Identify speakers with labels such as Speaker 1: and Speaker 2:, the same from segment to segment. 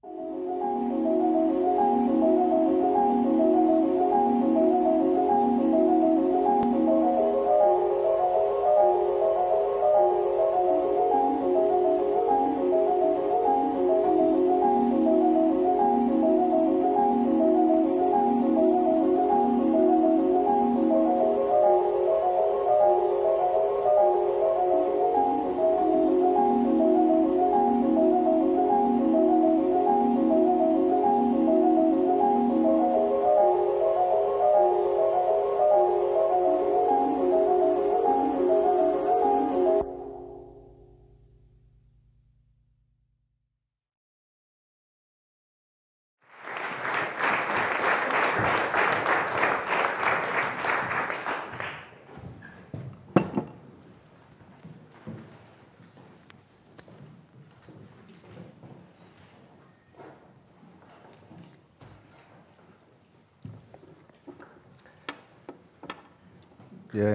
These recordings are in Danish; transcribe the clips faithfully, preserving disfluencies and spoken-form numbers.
Speaker 1: Ja.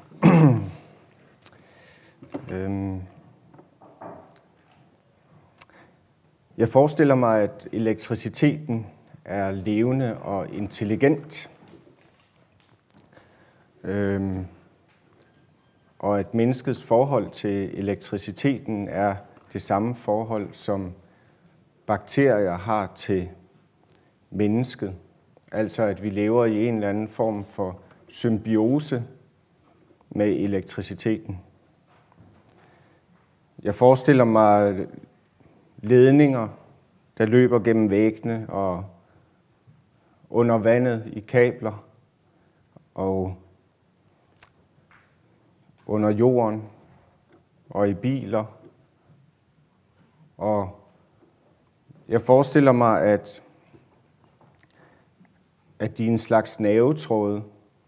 Speaker 1: øhm. Jeg forestiller mig, at elektriciteten er levende og intelligent, øhm. og at menneskets forhold til elektriciteten er det samme forhold, som bakterier har til mennesket. Altså at vi lever i en eller anden form for symbiose med elektriciteten. Jeg forestiller mig ledninger, der løber gennem væggene og under vandet i kabler og under jorden og i biler. Og jeg forestiller mig, at, at de er en slags nervetråde,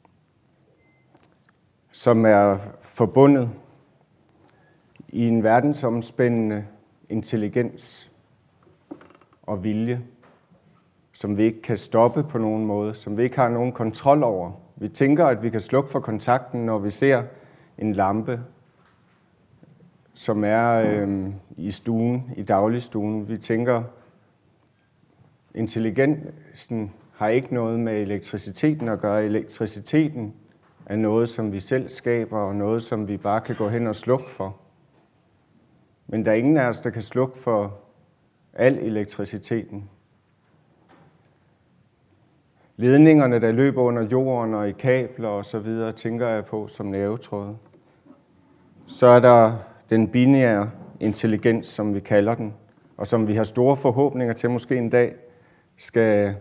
Speaker 1: som er forbundet i en verdensomspændende intelligens og vilje, som vi ikke kan stoppe på nogen måde, som vi ikke har nogen kontrol over. Vi tænker, at vi kan slukke for kontakten, når vi ser en lampe, som er øh, i stuen, i dagligstuen. Vi tænker, intelligensen har ikke noget med elektriciteten at gøre. Elektriciteten er noget, som vi selv skaber, og noget, som vi bare kan gå hen og slukke for. Men der er ingen af os, der kan slukke for al elektriciteten. Ledningerne, der løber under jorden og i kabler og så videre, tænker jeg på som nervetråde. Så er der den binære intelligens, som vi kalder den, og som vi har store forhåbninger til måske en dag skal,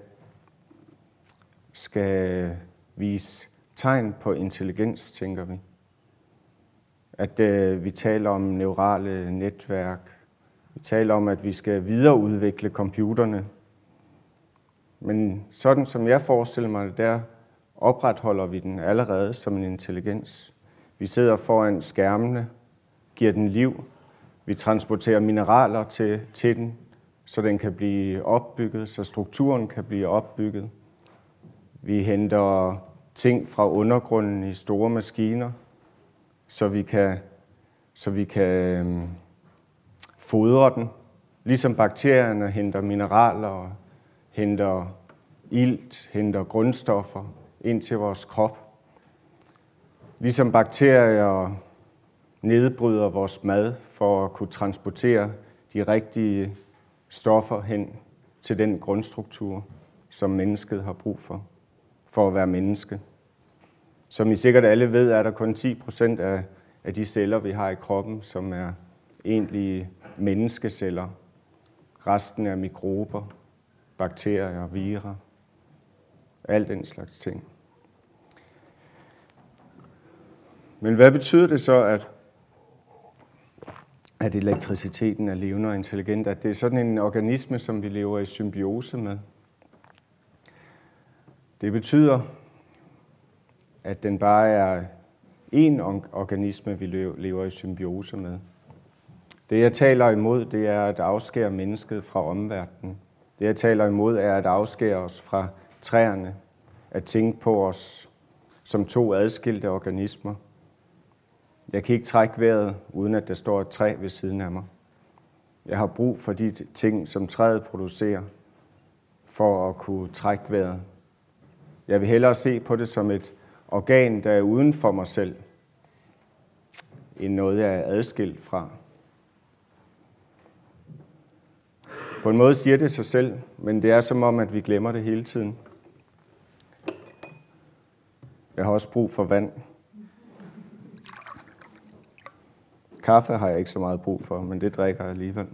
Speaker 1: skal vise tegn på intelligens, tænker vi. At øh, vi taler om neurale netværk. Vi taler om, at vi skal videreudvikle computerne. Men sådan som jeg forestiller mig det, der opretholder vi den allerede som en intelligens. Vi sidder foran skærmene, giver den liv. Vi transporterer mineraler til, til den, så den kan blive opbygget, så strukturen kan blive opbygget. Vi henter ting fra undergrunden i store maskiner, så vi kan, så vi kan øhm, fodre den. Ligesom bakterierne henter mineraler og henter ilt, henter grundstoffer ind til vores krop. Ligesom bakterier nedbryder vores mad for at kunne transportere de rigtige stoffer hen til den grundstruktur, som mennesket har brug for, for at være menneske. Som I sikkert alle ved, er der kun ti procent af, af de celler, vi har i kroppen, som er egentlige menneskeceller. Resten er mikrober, bakterier, virer, alt den slags ting. Men hvad betyder det så, at, at elektriciteten er levende og intelligent? At det er sådan en organisme, som vi lever i symbiose med? Det betyder, at den bare er én organisme, vi lever i symbiose med. Det, jeg taler imod, det er at afskære mennesket fra omverdenen. Det, jeg taler imod, er at afskære os fra træerne, at tænke på os som to adskilte organismer. Jeg kan ikke trække vejret, uden at der står et træ ved siden af mig. Jeg har brug for de ting, som træet producerer, for at kunne trække vejret. Jeg vil hellere se på det som et organ, der er uden for mig selv, end noget, jeg er adskilt fra. På en måde siger det sig selv, men det er som om, at vi glemmer det hele tiden. Jeg har også brug for vand. Kaffe har jeg ikke så meget brug for, men det drikker jeg alligevel.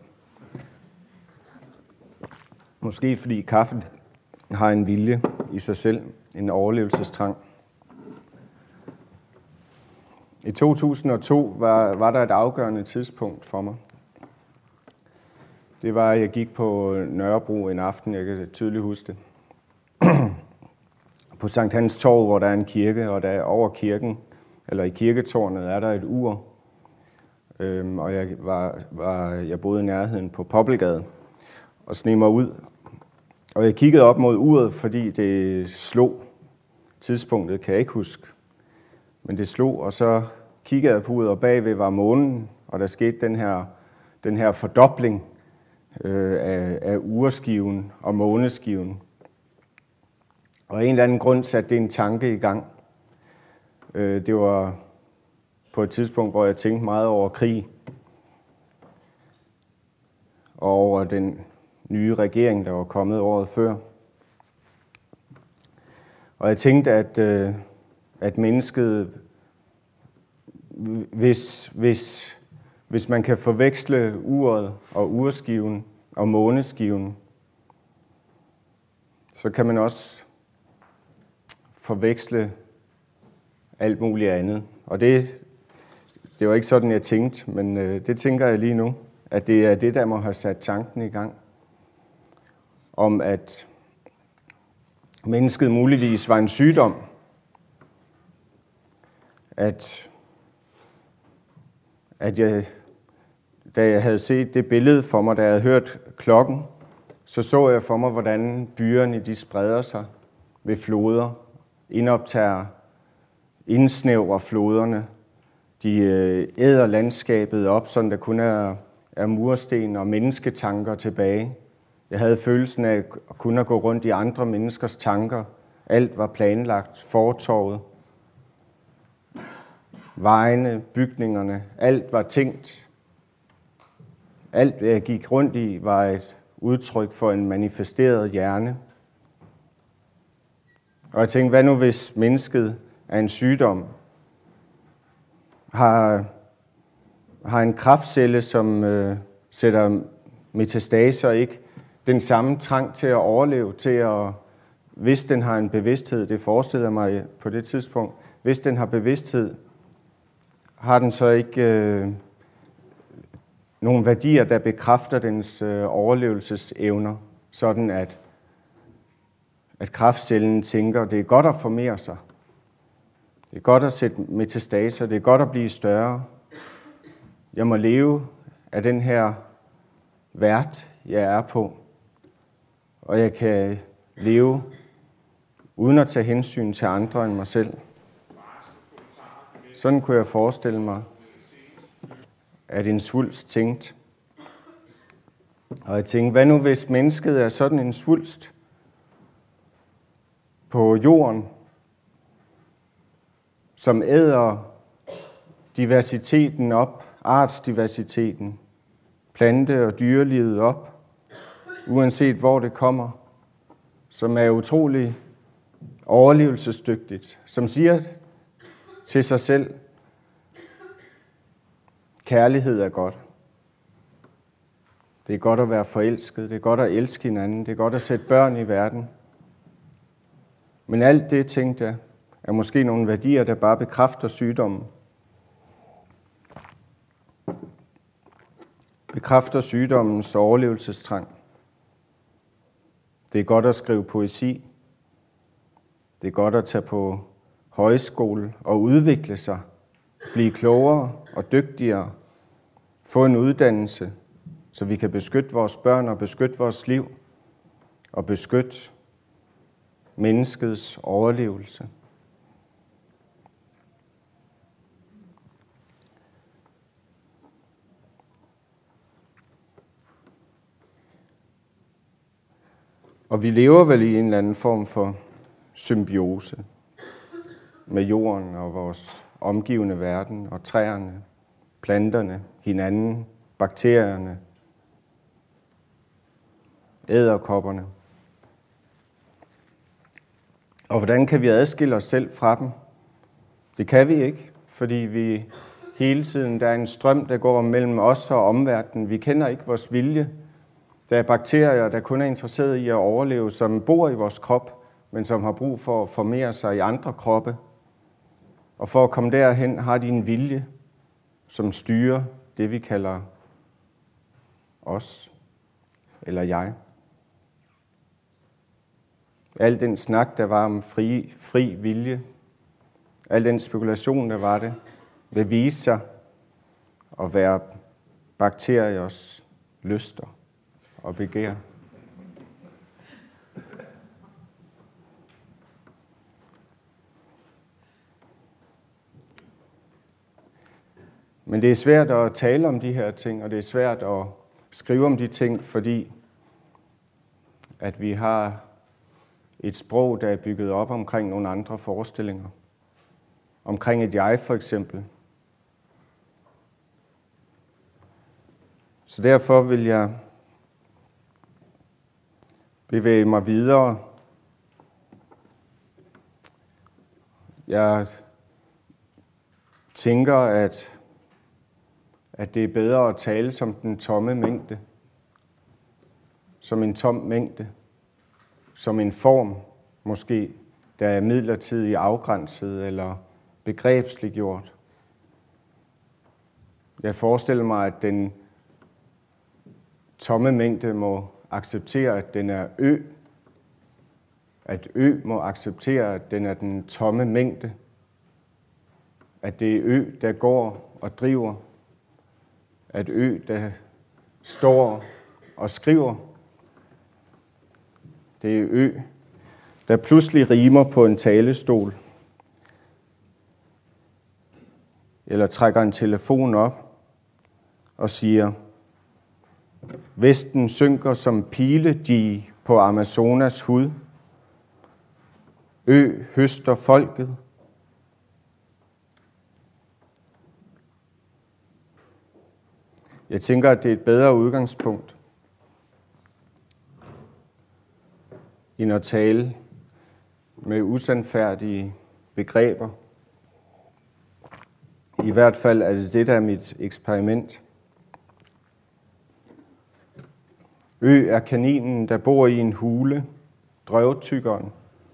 Speaker 1: Måske fordi kaffen har en vilje i sig selv, en overlevelsestrang. I to tusind og to var, var der et afgørende tidspunkt for mig. Det var, at jeg gik på Nørrebro en aften, jeg kan tydeligt huske det. På Sankt Hans Torv, hvor der er en kirke, og der over kirken, eller i kirketårnet, er der et ur. Øhm, og jeg, var, var, jeg boede i nærheden på Poppelgade og sneg mig ud. Og jeg kiggede op mod uret, fordi det slog. Tidspunktet kan jeg ikke huske. Men det slog, og så kiggede jeg på uret, og bagved var månen, og der skete den her, den her fordobling øh, af, af urskiven og måneskiven. Og af en eller anden grund satte det en tanke i gang. Øh, det var på et tidspunkt, hvor jeg tænkte meget over krig, og over den nye regering, der var kommet året før. Og jeg tænkte, at, øh, at mennesket, hvis, hvis, hvis man kan forveksle uret og urskiven og måneskiven, så kan man også forveksle alt muligt andet. Og det, det var ikke sådan, jeg tænkte, men øh, det tænker jeg lige nu, at det er det, der må have sat tanken i gang. Om at mennesket muligvis var en sygdom. At, at jeg, da jeg havde set det billede for mig, da jeg havde hørt klokken, så så jeg for mig, hvordan byerne de spreder sig ved floder, indoptager, indsnævrer floderne. De æder landskabet op, så der kun er, er mursten og mennesketanker tilbage. Jeg havde følelsen af at kunne gå rundt i andre menneskers tanker. Alt var planlagt, fortorvet. Vejene, bygningerne, alt var tænkt. Alt, jeg gik rundt i, var et udtryk for en manifesteret hjerne. Og jeg tænkte, hvad nu hvis mennesket er en sygdom? Har, har en kræftcelle, som øh, sætter metastaser, ikke den samme trang til at overleve, til at, hvis den har en bevidsthed, det forestiller jeg mig på det tidspunkt, hvis den har bevidsthed, har den så ikke øh, nogle værdier, der bekræfter dens øh, overlevelsesevner, sådan at, at kræftcellen tænker, det er godt at formere sig. Det er godt at sætte metastaser, det er godt at blive større. Jeg må leve af den her vært, jeg er på. Og jeg kan leve uden at tage hensyn til andre end mig selv. Sådan kunne jeg forestille mig, at en svulst tænkte. Og jeg tænkte, hvad nu hvis mennesket er sådan en svulst på jorden, som æder diversiteten op, artsdiversiteten, plante- og dyrelivet op, uanset hvor det kommer, som er utrolig overlevelsesdygtigt, som siger til sig selv, kærlighed er godt. Det er godt at være forelsket, det er godt at elske hinanden, det er godt at sætte børn i verden. Men alt det, tænkte jeg, er måske nogle værdier, der bare bekræfter sygdommen. Bekræfter sygdommens overlevelsestrang. Det er godt at skrive poesi. Det er godt at tage på højskole og udvikle sig. Blive klogere og dygtigere. Få en uddannelse, så vi kan beskytte vores børn og beskytte vores liv. Og beskytte menneskets overlevelse. Og vi lever vel i en eller anden form for symbiose med jorden og vores omgivende verden og træerne, planterne, hinanden, bakterierne, edderkopperne. Og hvordan kan vi adskille os selv fra dem? Det kan vi ikke, fordi vi hele tiden, der er en strøm, der går mellem os og omverdenen. Vi kender ikke vores vilje. Der er bakterier, der kun er interesseret i at overleve, som bor i vores krop, men som har brug for at formere sig i andre kroppe. Og for at komme derhen, har de en vilje, som styrer det, vi kalder os, eller jeg. Al den snak, der var om fri, fri vilje, al den spekulation, der var det, vil vise sig at være bakteriers lyster og begær. Men det er svært at tale om de her ting, og det er svært at skrive om de ting, fordi at vi har et sprog, der er bygget op omkring nogle andre forestillinger. Omkring et jeg, for eksempel. Så derfor vil jeg bevæge mig videre. Jeg tænker, at, at det er bedre at tale som den tomme mængde. Som en tom mængde. Som en form, måske, der er midlertidigt afgrænset eller begrebsliggjort. Jeg forestiller mig, at den tomme mængde må acceptere, at den er ø. At ø må acceptere, at den er den tomme mængde. At det er ø, der går og driver. At ø, der står og skriver. Det er ø, der pludselig rimer på en talestol. Eller trækker en telefon op og siger, Vesten synker som piledige på Amazonas hud. Ø høster folket. Jeg tænker, at det er et bedre udgangspunkt, end at tale med usandfærdige begreber. I hvert fald er det det, der er mit eksperiment. Ø er kaninen, der bor i en hule, drøvtyggeren.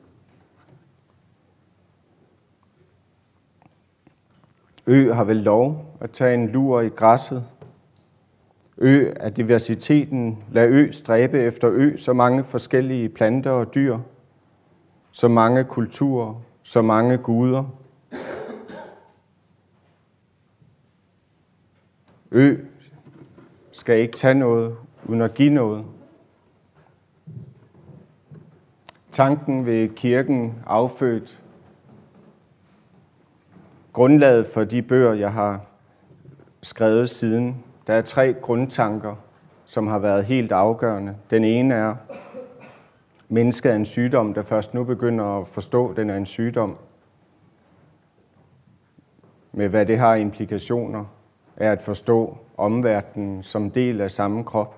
Speaker 1: Ø har vel lov at tage en lur i græsset. Ø er diversiteten. Lad ø stræbe efter ø, så mange forskellige planter og dyr, så mange kulturer, så mange guder. Ø skal ikke tage noget uden at give noget. Tanken ved kirken affødt grundlaget for de bøger, jeg har skrevet siden. Der er tre grundtanker, som har været helt afgørende. Den ene er, mennesket er en sygdom, der først nu begynder at forstå, at den er en sygdom. Med hvad det har implikationer, er at forstå omverdenen som del af samme krop.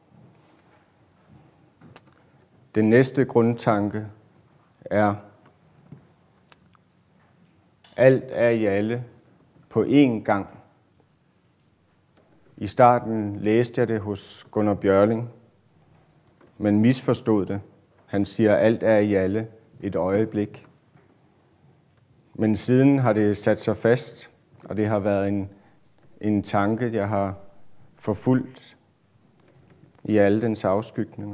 Speaker 1: Den næste grundtanke er, alt er i alle på én gang. I starten læste jeg det hos Gunnar Bjørling, men misforstod det. Han siger, alt er i alle et øjeblik. Men siden har det sat sig fast, og det har været en, en tanke, jeg har forfulgt i alle dens afskygninger.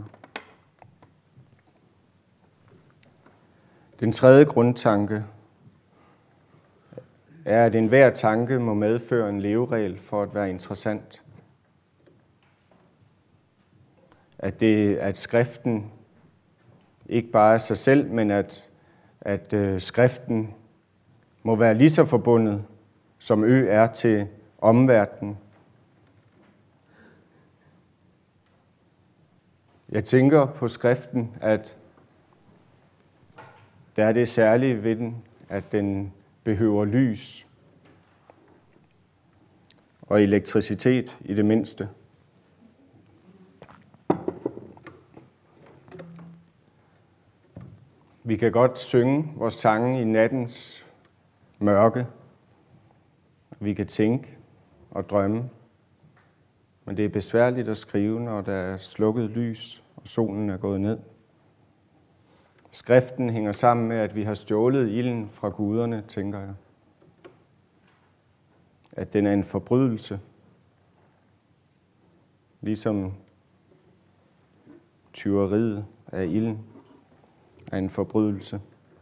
Speaker 1: Den tredje grundtanke er, at enhver tanke må medføre en leveregel for at være interessant. At, det, at skriften ikke bare er sig selv, men at, at øh, skriften må være lige så forbundet, som ø er til omverdenen. Jeg tænker på skriften, at der er det særlige ved den, at den behøver lys og elektricitet i det mindste. Vi kan godt synge vores sange i nattens mørke. Vi kan tænke og drømme. Men det er besværligt at skrive, når der er slukket lys og solen er gået ned. Skriften hænger sammen med, at vi har stjålet ilden fra guderne, tænker jeg. At den er en forbrydelse. Ligesom tyveriet af ilden er en forbrydelse.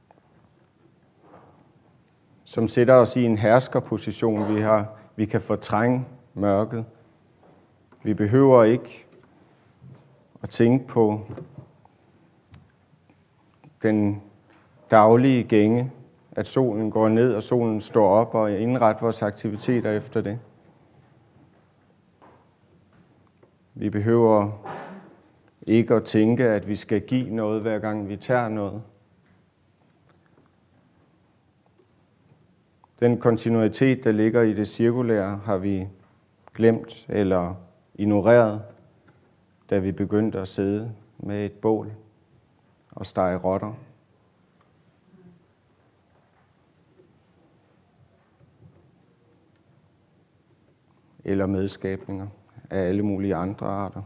Speaker 1: Som sætter os i en herskerposition. Vi, har, vi kan fortrænge mørket. Vi behøver ikke at tænke på den daglige gænge, at solen går ned og solen står op, og indrette vores aktiviteter efter det. Vi behøver ikke at tænke, at vi skal give noget, hver gang vi tager noget. Den kontinuitet, der ligger i det cirkulære, har vi glemt eller ignoreret, da vi begyndte at sidde med et bål og stege rotter. Eller medskabninger af alle mulige andre arter.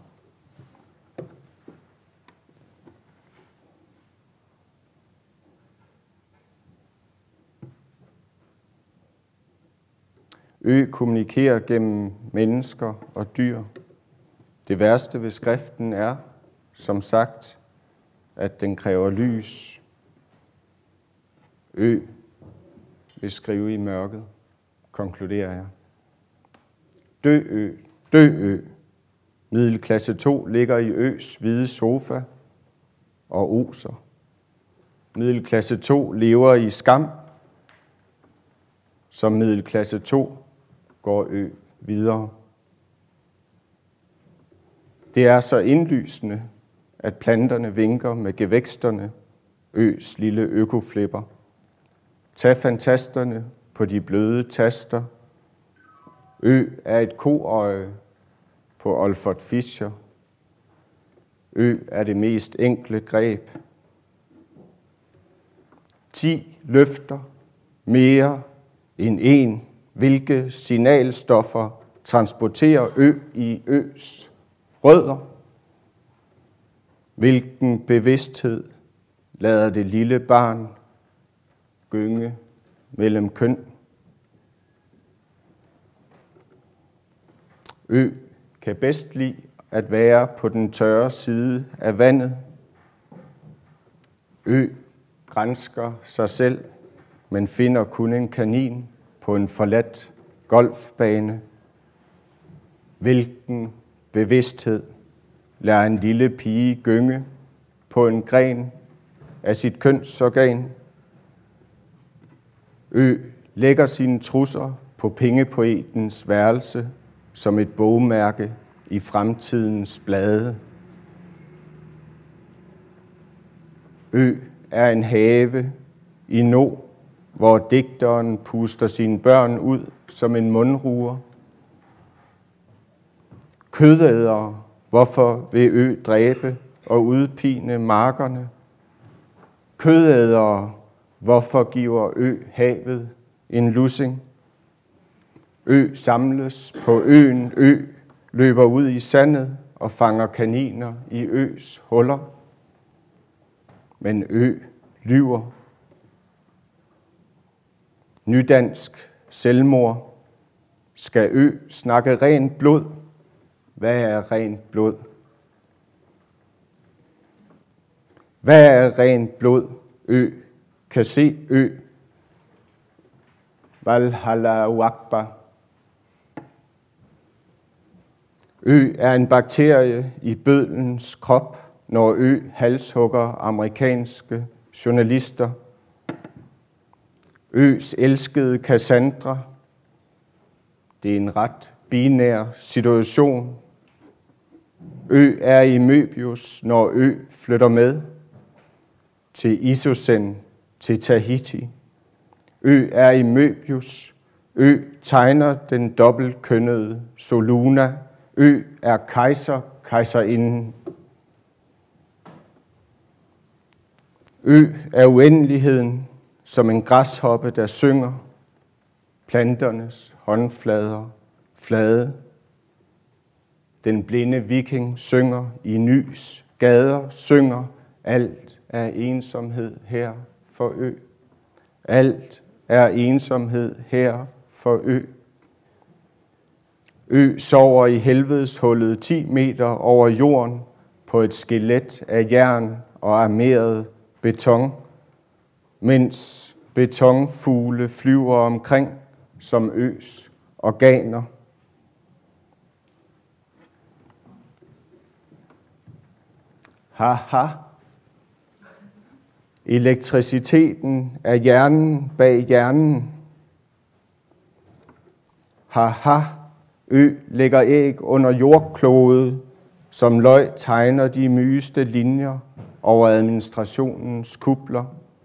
Speaker 1: Ø kommunikerer gennem mennesker og dyr. Det værste ved skriften er, som sagt, at den kræver lys. Ø vil skrive i mørket, konkluderer jeg. Dø ø, dø ø. Middelklasse to ligger i øs hvide sofa og oser. Middelklasse to lever i skam. Som middelklasse to går ø videre. Det er så indlysende, at planterne vinker med gevæksterne, øs lille økoflipper. Tag fantasterne på de bløde taster. Ø er et koøje på Olfert Fischer. Ø er det mest enkle greb. Ti løfter mere end en. Hvilke signalstoffer transporterer ø i øs rødder? Hvilken bevidsthed lader det lille barn gynge mellem køn? Ø kan bedst lide at være på den tørre side af vandet. Ø gransker sig selv, men finder kun en kanin på en forladt golfbane. Hvilken bevidsthed lader en lille pige gynge på en gren af sit kønsorgan? Ø lægger sine trusser på pengepoetens værelse som et bogmærke i fremtidens blade. Ø er en have i no, hvor digteren puster sine børn ud som en mundruer. Kødædere, hvorfor vil ø dræbe og udpine markerne? Kødædere, hvorfor giver ø havet en lussing? Ø samles på øen, ø løber ud i sandet og fanger kaniner i øs huller. Men ø lyver. Nydansk selvmord. Skal ø snakke rent blod? Hvad er rent blod? Hvad er rent blod? Ø kan se ø. Valhalla Akbar. Ø er en bakterie i bødlens krop, når ø halshugger amerikanske journalister. Øs elskede Cassandra. Det er en ret binær situation. Ø er i Møbius, når Ø flytter med til Isosen, til Tahiti. Ø er i Møbius. Ø tegner den dobbeltkønnede Soluna. Ø er kejser, kejserinden. Ø er uendeligheden, som en græshoppe, der synger. Planternes håndflader flade. Den blinde viking synger i nys. Gader synger. Alt er ensomhed her for Ø. Alt er ensomhed her for Ø. Ø sover i helvedeshullet ti meter over jorden på et skelet af jern og armeret beton, mens betonfugle flyver omkring som Øs organer. Haha. Elektriciteten er hjernen bag hjernen. Haha. Ø lægger æg under jordklodet, som løg tegner de mygeste linjer over administrationens kupler.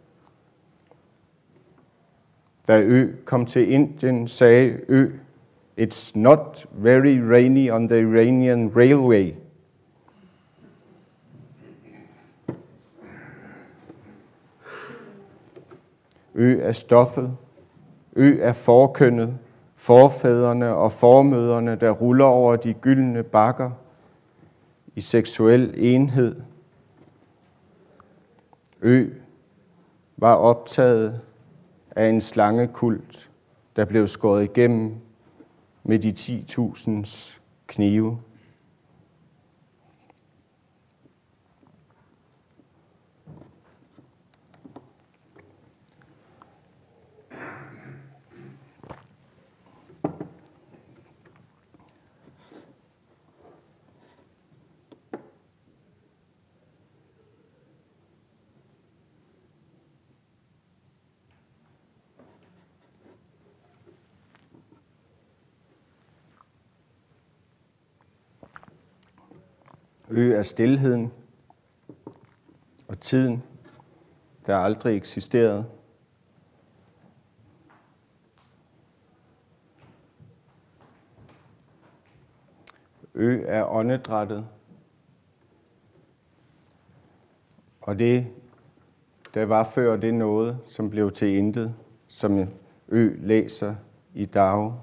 Speaker 1: Da Ø kom til Indien, sagde Ø, "It's not very rainy on the Iranian railway." Ø er stoffet. Ø er forkønnet. Forfædrene og formødrene, der ruller over de gyldne bakker i seksuel enhed. Ø var optaget af en slangekult, der blev skåret igennem med de ti tusinds knive. Ø er stilheden og tiden, der aldrig eksisterede. Ø er åndedrættet, og det, der var før det noget, som blev til intet, som Ø læser i dag.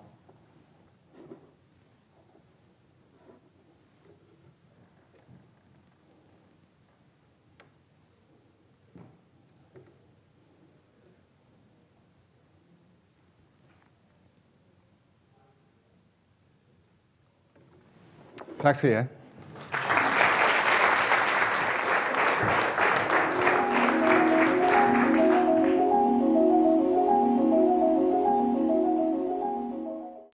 Speaker 1: Tak skal I have.